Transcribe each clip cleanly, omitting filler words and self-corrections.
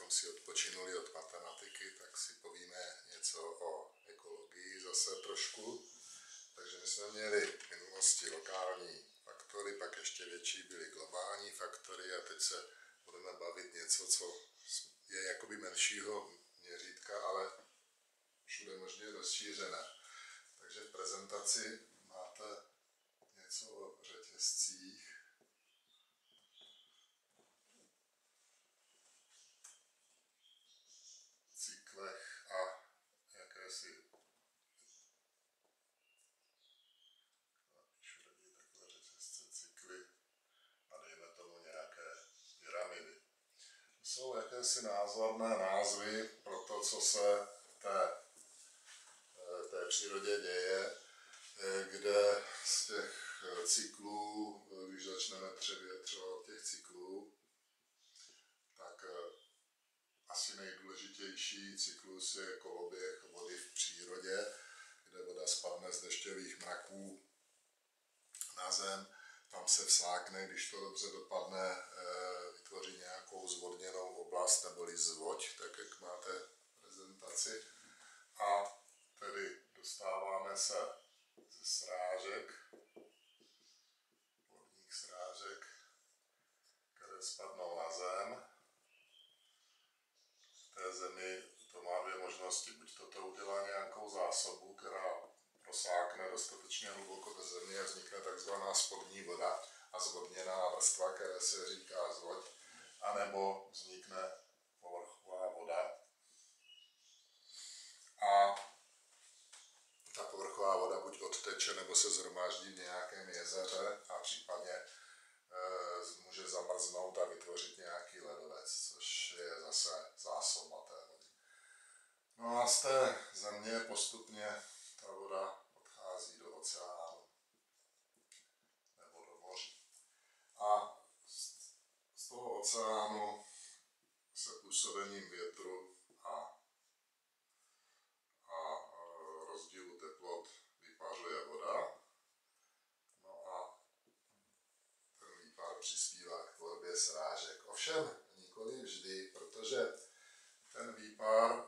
abychom si odpočinuli od matematiky, tak si povíme něco o ekologii zase trošku. Takže my jsme měli v minulosti lokální faktory, pak ještě větší byly globální faktory a teď se budeme bavit něco, co je jakoby menšího měřítka, ale všude možně rozšířené. Takže v prezentaci máte něco o řetězcích. Cyklech a jakési napíšu raději takhle řetězce, cykly a dejme tomu nějaké pyramidy. To jsou jakési názorné názvy pro to, co se v té přírodě děje, kde z těch cyklů, když začneme třeba od těch cyklů, tak asi nejdůležitější cyklus je koloběh vody v přírodě, kde voda spadne z dešťových mraků na zem, tam se vsákne, když to dobře dopadne, vytvoří nějakou zvodněnou oblast neboli zvoď, tak jak máte v prezentaci. A tedy dostáváme se ze srážek, vodních srážek, které spadnou na zem. V té zemi to má dvě možnosti. Buď to udělá nějakou zásobu, která prosákne dostatečně hluboko do země a vznikne takzvaná spodní voda a zvodněná vrstva, které se říká zvoď, anebo vznikne povrchová voda. A ta povrchová voda buď odteče, nebo se shromáždí v nějakém jezeře a případně může zamrznout a vytvořit nějaký ledovec, což je zase zásoba té vody. No a z té země postupně ta voda odchází do oceánu nebo do moří. A z toho oceánu se působením větru a rozdílu teplot vypařuje voda. No a ten výpar přispívá k tvorbě srážek. Ovšem nikoli vždy, protože ten výpar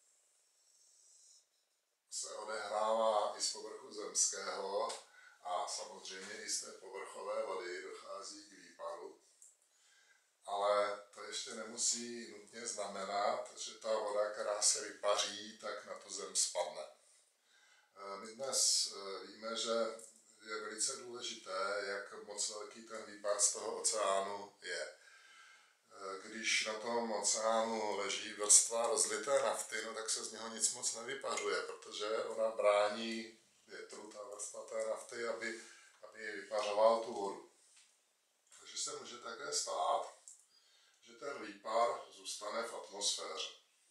se odehrává i z povrchu zemského a samozřejmě i z té povrchové vody dochází k výparu. Ale to ještě nemusí nutně znamenat, že ta voda, která se vypaří, tak na tu zem spadne. My dnes víme, že je velice důležité, jak moc velký ten výpar z toho oceánu je. Když na tom oceánu leží vrstva rozlité nafty, no tak se z něho nic moc nevypařuje, protože ona brání větru, ta vrstva té nafty, aby vypařoval tu vodu. Takže se může také stát, že ten výpar zůstane v atmosféře.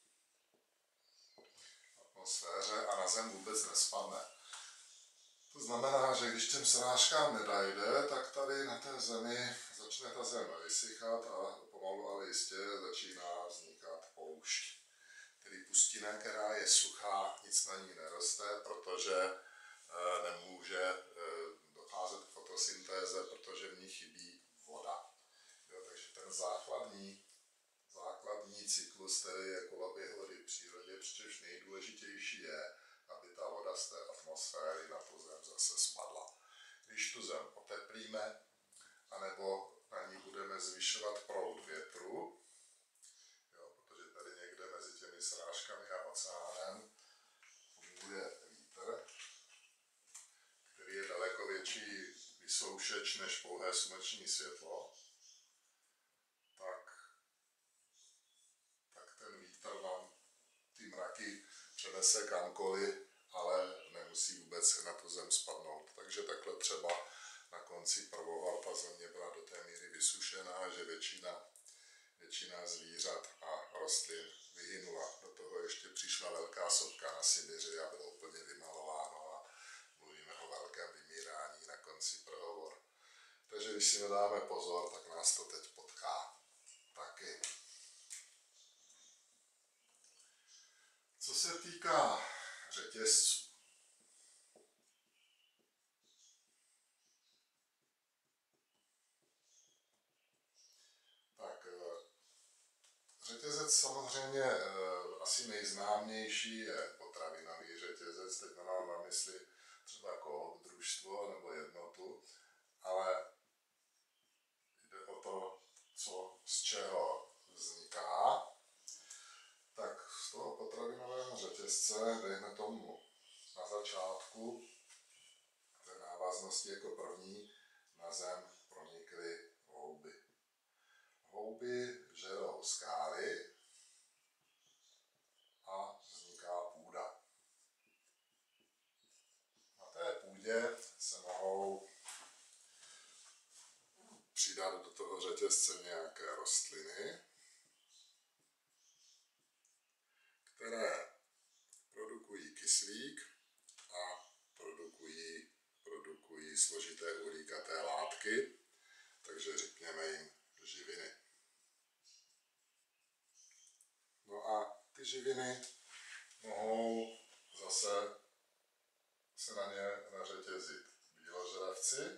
A na zem vůbec nespadne. To znamená, že když těm srážkám nedojde, tak tady na té zemi začne ta zem vysychat a pomalu ale jistě začíná vznikat poušť. Tedy pustina, která je suchá, nic na ní neroste, protože nemůže docházet k fotosyntéze, protože v ní chybí voda. Takže ten základní cyklus, který je koloběh vody v přírodě, přičemž nejdůležitější je, aby ta voda z té atmosféry na tu zem zase spadla. Když tu zem oteplíme, anebo na ní budeme zvyšovat proud větru, protože tady někde mezi těmi srážkami a oceánem funguje vítr, který je daleko větší vysoušeč než pouhé sluneční světlo, tak ten vítr nám ty mraky přenese kamkoliv, ale nemusí vůbec na tu zem spadnout. Takže takhle třeba na konci prvoval ta země byla do té míry vysušená, že většina zvířat a rostlin vyhynula. Do toho ještě přišla velká sopka na Sibiři a bylo úplně vymalováno a mluvíme o velkém vymírání na konci prvovoru. Takže když si nedáme pozor, tak nás to teď potká taky. Co se týká řetězců, tak řetězec samozřejmě asi nejznámější je potravinový řetězec, teď nemám na mysli třeba družstvo nebo jednotu, ale jde o to, co z čeho vzniká. Tak z toho potravinového řetězce, dejme tomu na začátku té návaznosti jako první, na zem pronikly houby. Houby žerou skály a vzniká půda. Na té půdě se mohou přidat do toho řetězce nějaké rostliny, které produkují kyslík a produkují složité uhlíkaté látky, takže řekněme jim živiny. No a ty živiny mohou zase se na ně nařetězit bíložravci,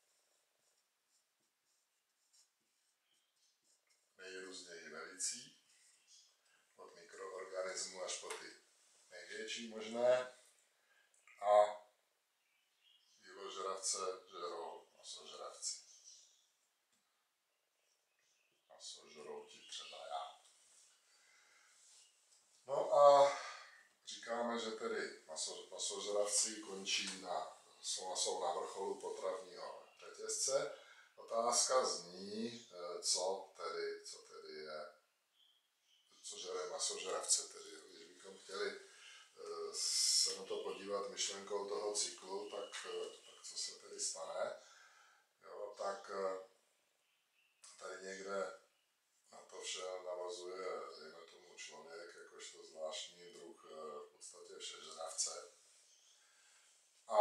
nejrůzněji velicí, od mikroorganismů až po ty největší možné, a bíložravce žerou masožravci. Masožrouti třeba já. No a říkáme, že tedy masožravci končí jsou na vrcholu potravního řetězce. Otázka zní, co žere masožravce. Tedy, když bychom chtěli se na to podívat myšlenkou toho cyklu, tak co se tedy stane? Jo, tak tady někde na to vše navazuje, dejme tomu, člověk, jakožto zvláštní druh v podstatě všežravce. A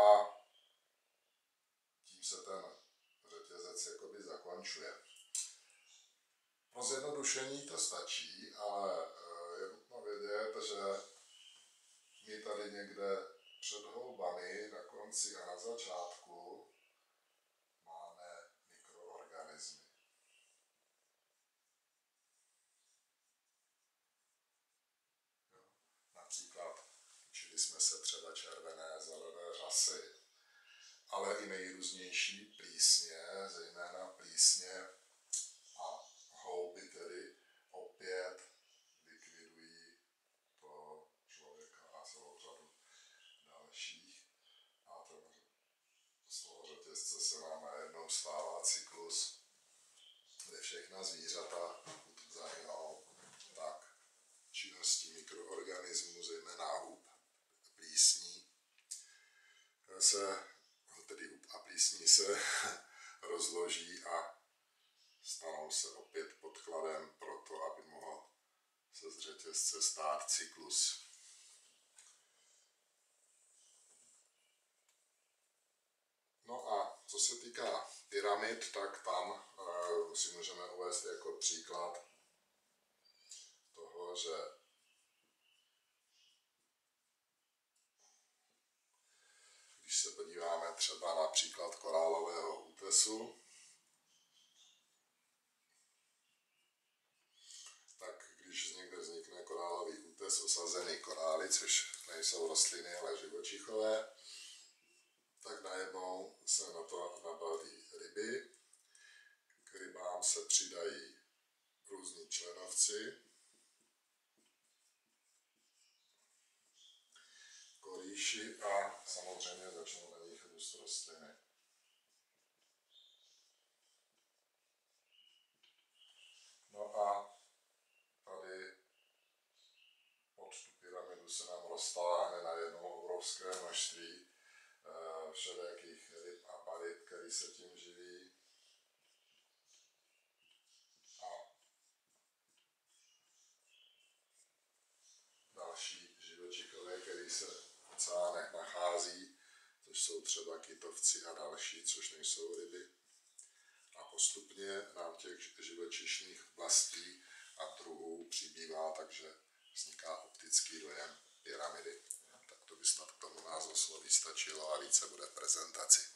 tím se ten řetězec jakoby zakončuje. Pro zjednodušení to stačí, ale je nutno vědět, že my tady někde před houbami na konci a na začátku máme mikroorganismy. Například učili jsme se třeba červené, zelené řasy, ale i nejrůznější plísně, zejména plísně a houby tedy opět likvidují toho člověka a celou řadu dalších. A z toho řetězce se nám najednou stává cyklus, kde všechna zvířata, pokud zahynou, tak činností mikroorganismů, zejména hub, plísní, se rozloží a stanou se opět podkladem pro to, aby mohl se z řetězce stát cyklus. No a co se týká pyramid, tak tam si můžeme uvést jako příklad toho, že když se podíváme třeba na příklad korálového útesu, tak když někde vznikne korálový útes osazený korály, což nejsou rostliny, ale živočichové, tak najednou se na to nabaví ryby. K rybám se přidají různí členovci, korýši a samozřejmě začnou na nich růst rostliny. No a tady pod tu pyramidu se nám roztáhne najednou obrovské množství všelijakých ryb a paryb, který se tím živí. A další živočichové, který se v oceánech nachází, což jsou třeba kytovci a další, což nejsou ryby. A postupně nám těch živočišných vlastí a druhů přibývá, takže vzniká optický dojem pyramidy. Tak to by snad k tomu názvosloví stačilo a více bude v prezentaci.